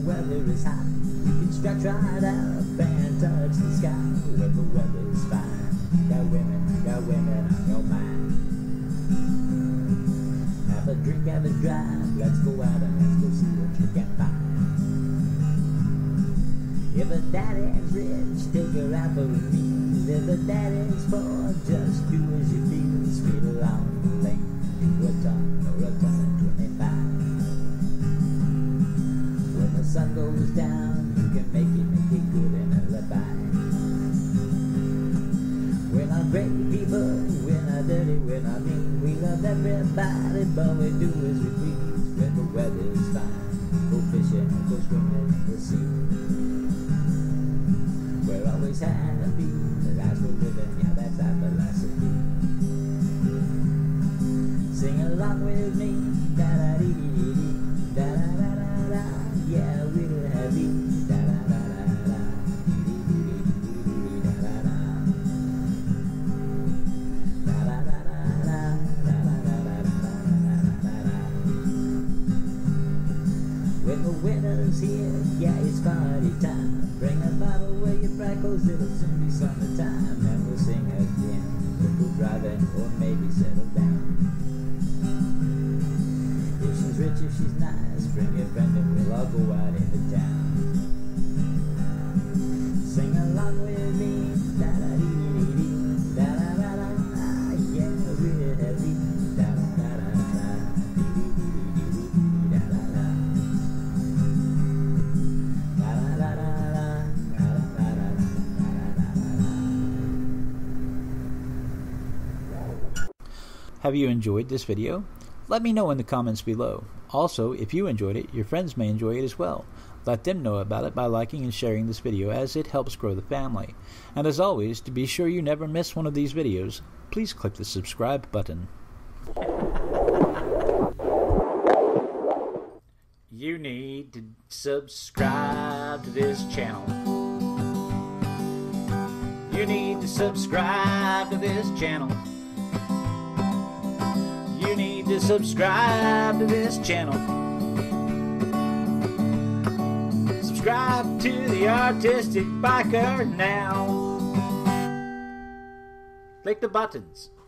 weather is hot, you can stretch right up and touch the sky. When the weather is fine, got women on your mind. Have a drink, have a drive, let's go out and let's go see what you can find. If a daddy's rich, take her out for a meal. If a daddy's poor, just do as you feel. Speed along the lane, do a ton or a ton of 25. When the sun goes down, you can make it good in a alibi. We're not great people, we're not dirty, we're not mean. We love everybody, but we do as we please. When the weather is fine, go fishing, go swimming in the sea. We're always happy, the lives we're living, yeah, that's our philosophy. Sing along with me, da-da-dee-dee-dee-dee, da-da-da-da-da, yeah, we're happy, da-da-da-da-da, dee-dee-dee-dee-dee-dee, da-da-da, da-da-da-da-da, da-da-da-da-da-da-da-da. When the winter's here, yeah, it's party time. Bring a bottle where your bright, 'cause it'll soon be summertime. And we'll sing again, if we're driving or maybe settle down. If she's rich, if she's nice, bring your friend and we'll all go out into town. Sing along with me, da-da-dee-dee-dee, da-da-da-da-da, yeah, we're happy, da-da-da-da-da, dee-dee-dee-dee-dee, da-da-da, da-da-da-da-da. Have you enjoyed this video? Let me know in the comments below. Also, if you enjoyed it, your friends may enjoy it as well. Let them know about it by liking and sharing this video, as it helps grow the family. And as always, to be sure you never miss one of these videos, please click the subscribe button. You need to subscribe to this channel. You need to subscribe to this channel. You need to subscribe to this channel. Subscribe to the Artistic Biker now. Click the buttons.